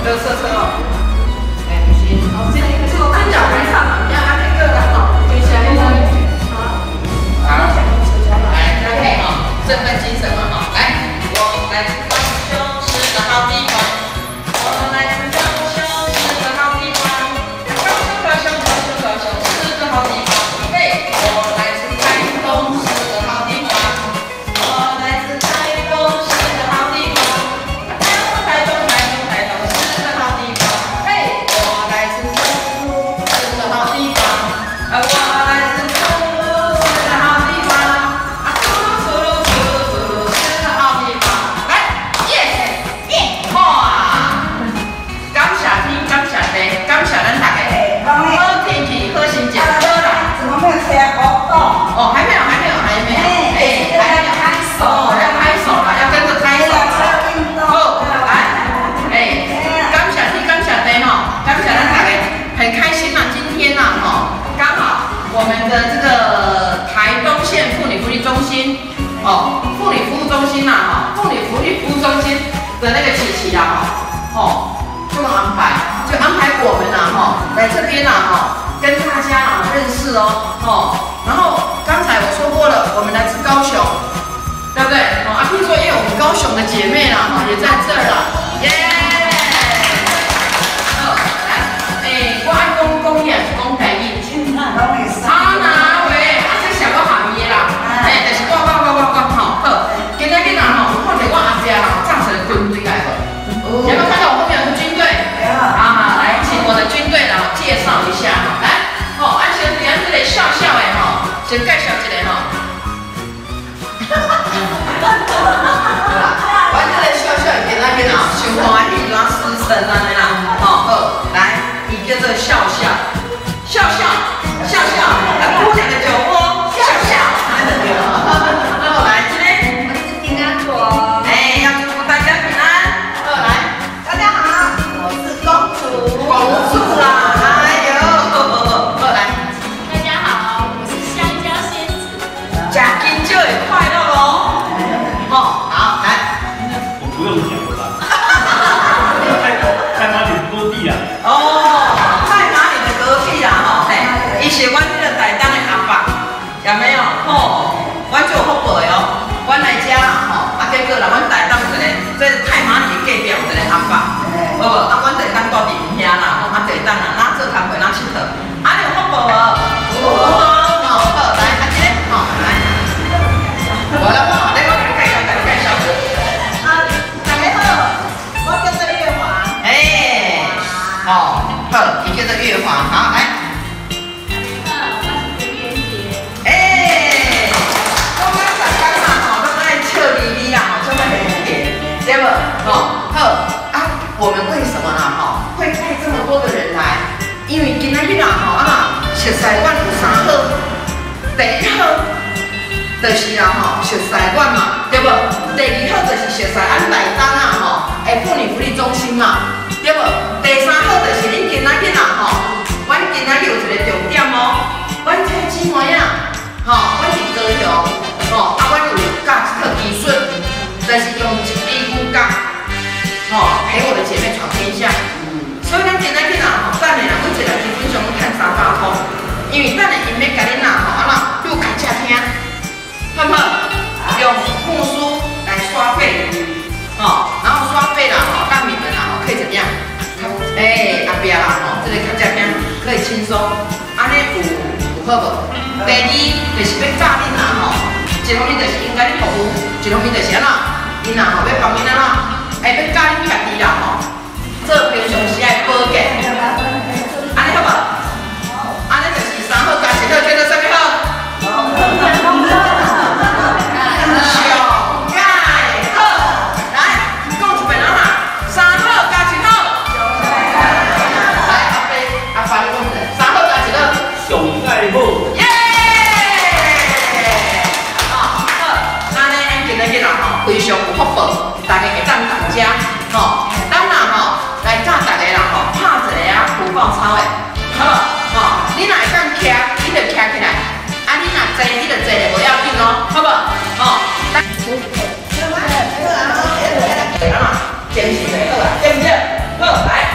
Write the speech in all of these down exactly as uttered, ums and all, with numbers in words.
这个色车哦。哎，不行，哦，这个这个单脚回唱，你要按那个了哈，对下那个。好，好，来，搭配哈，振奋精神嘛哈，来，我来自高雄是个好地方，我来自高雄是个好地方，高雄高雄高雄高雄是个好地方，嘿，我来自台东是个好地方，我来自台东是个好地方，台东台东台东是个好地方，嘿，我来自中部是个好地方，啊，我来自中部是个好地方，啊，出噜出噜出噜出噜是个好地方，来，耶耶，哇！感谢天，感谢地，感谢咱大家，好天气，好心情，好啦。 怎么没有车活动？ 哦，还没有，还没有，还没有，哎，还没有拍手，哦，要拍手了，要跟着拍手了。好，来，哎，感谢天，感谢地哈，感谢咱大家，很开心呐，今天呐哈，刚好我们的这个台东县妇女福利中心，哦，妇女服务中心呐哈，妇女福利服务中心的那个琪琪啦哈，哦，就安排，就安排我们呐哈，来这边呐哈。跟大家啊认识哦，哦，然后刚才我说过了，我们来自高雄，对不对？哦，啊，听说也有我们高雄的姐妹啦，哈，也在这儿啦，耶！好，来，哎，我爱讲讲也是讲台语，啊哪位？啊，这小我行业啦，哎，就是我我我我我吼，好，今仔日啊吼，看到我后壁啦，站成军队来了，有没有看到我后面有个军队？好好，来，请我的军队啦介绍一下哈，来。哦，安先伫咱这个笑笑的吼，先介绍一下吼。我这个笑笑的那边啊，想欢喜，然后失神安尼啦，吼好，来，伊叫做笑笑，笑笑，笑笑，来姑娘的酒窝，笑笑，好，来这边，我是平安果，哎，要祝福大家平安，好来，大家好，我是公主，公主啦。是阮这个台东的阿伯，有没有？吼，阮就有福报的哦。阮来遮啦，吼，啊，结果啦，阮台东一个，这太麻里隔壁有一个阿伯，好无？啊，阮台东住伫遐啦，吼，啊，台东啦，哪做工课哪佚佗，啊，你有福报无？有。好，好，来，阿姐，好，来。我来讲，你我介绍，介绍。啊，大家好，我叫做月华。哎，哦，好，你叫做月华，好，来。对不？哦，好啊，我们为什么啦？哈，会带这么多的人来？因为今仔日啦，吼啊，熟悉阮有三好，第一好就是啦，吼，熟悉阮嘛，对不？第二好就是熟悉咱台东啊，吼，诶，妇女福利中心嘛，对不？第三好就是恁今仔日啦，吼，阮今仔日有一个重点哦，阮这个姊妹啊，吼，阮是高雄，吼，啊，阮有教一套技术，就是用一支骨架，吼，陪我的姐妹闯天下。所以咱今仔日啦，吼，等下啦，每一个人基本上都趁三百块，因为等下因要甲恁啦，吼，啊啦，录开车听，好不好？用木梳来刷背，吼，然后刷背啦，吼，让你们啦，吼，可以怎么样？哎，后壁啦，吼，这个开车听可以轻松，安尼有有好无？第二就是要教恁啦，吼，一方面就是应该你服务，一方面就是安怎？因啦吼，要帮恁安怎？哎，要教恁家己啦吼，做平常时爱保健，安尼好无？安尼就是三好加一好，叫做啥物好？上盖好。来，讲一遍啊嘛，三好加一好。来，阿伯阿爸你讲一下，三好加一好。上盖好。耶！哦好，安尼咱今仔日啦吼，非常有福报。大家会当大家，吼，咱啦吼来教大家啦吼，拍一个啊虎豹操的，好无？吼，你若会当徛，你就徛起来，啊，你若坐，你就坐咧，无要紧哦，好无？吼，咱对啊嘛，坚持就好啊，对不对？好，来。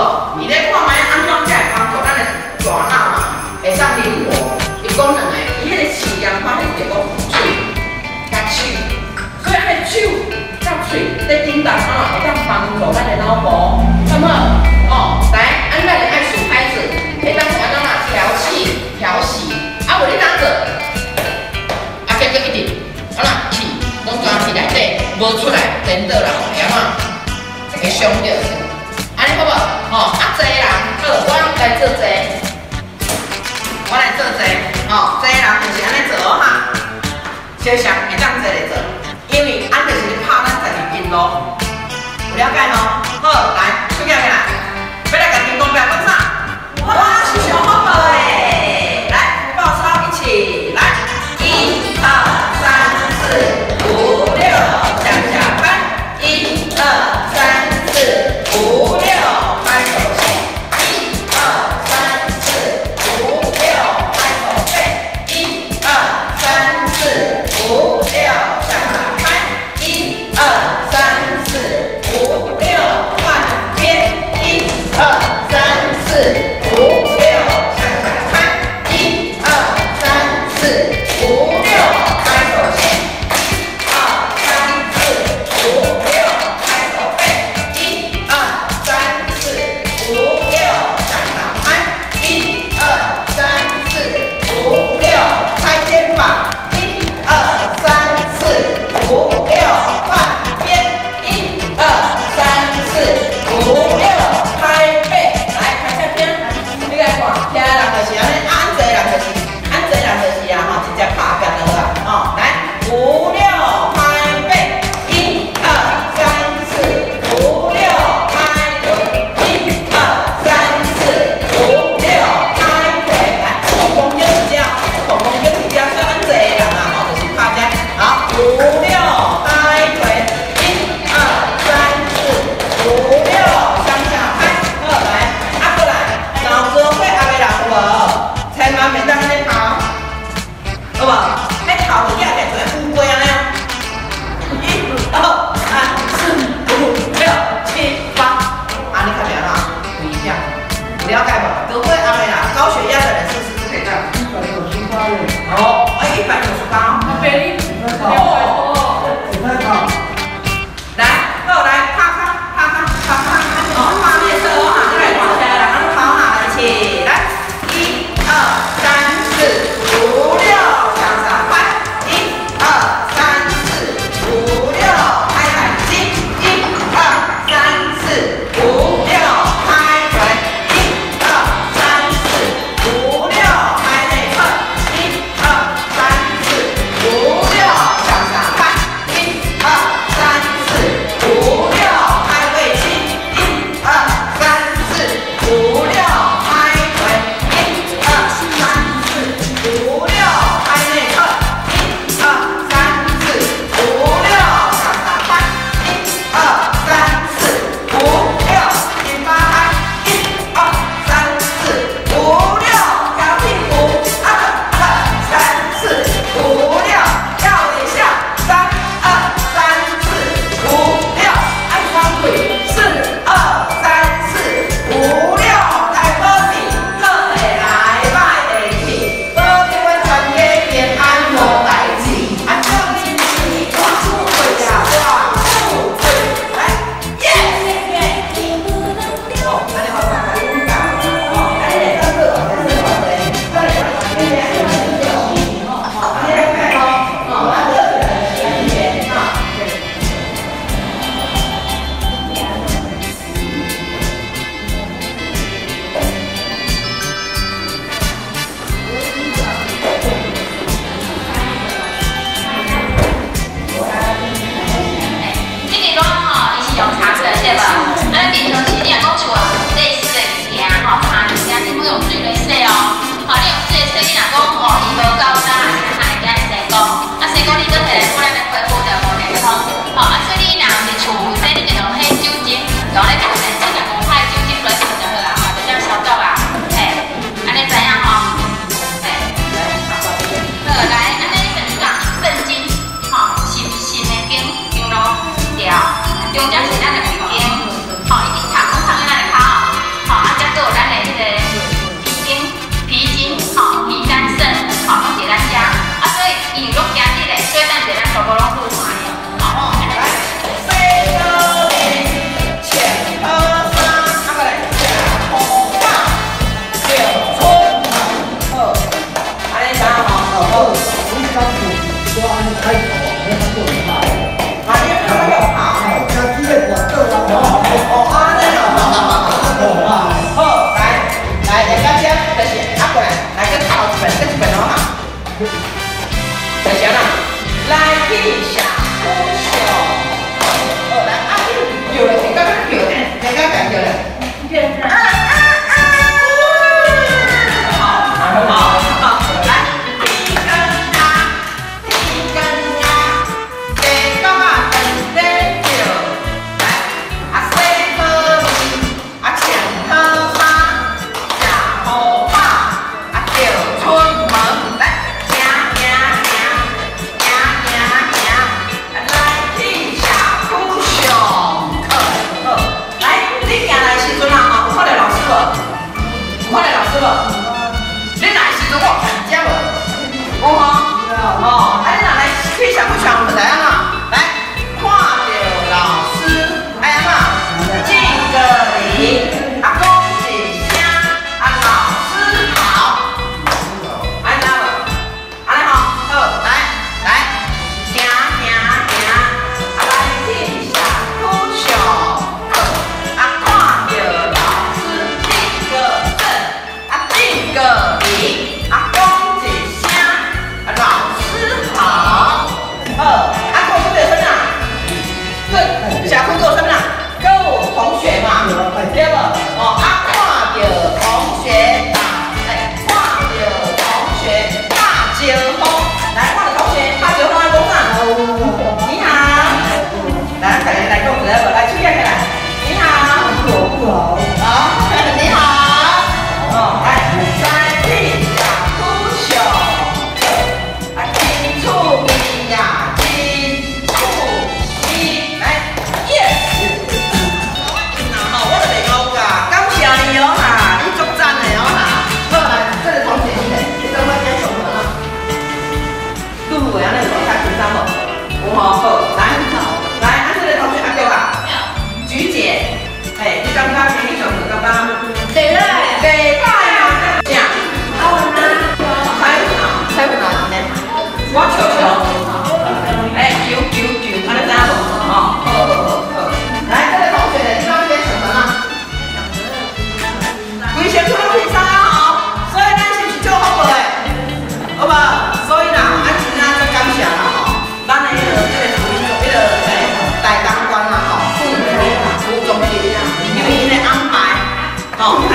无？伊咧看卖安怎才会帮助咱的大脑嘛，会当灵活。伊讲两个，伊迄个饲养法是着讲喙甲手，所以迄手甲喙在叮当啊，会当帮助咱的脑部。那么哦，来，咱咱就爱数拍子，会当安怎啊调气调息，啊无你当做，啊结果一直啊啦气拢抓伫内底，无出来，颠倒啦，会安怎？会伤着。安尼好无？哦，啊坐人，好，我来做坐，我来做坐，哦，坐人就是安尼做哦哈，小常会当坐来做，因为安就是拍咱十二筋咯，有了解吼？好，来，手举起来，要来甲天公伯讲啥？哇，是上好无诶！来，报操一起来，一二三四五六，向下翻，一二三四五六，拍手心，一二三四五六，拍手背，一二三四五六，向下翻，一二三四五六，换边，一二三四。了解吧？各位阿妹啦，高血压的人是不是可以这样？一百九十八人。哦，哎，一百九十八。阿贝，你太高。哦，你太高。来，好来，啪啪啪啪啪啪，哦，画面色哦，哈，来往下来，然后跑哈，一起来，一二三四五六，向上翻，一二三四五六，拍海心，一二三四五六。向下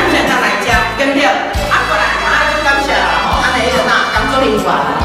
咱现在来食，对不对？啊，过来，啊，就感谢啦吼，安尼迄个呐，工作人员。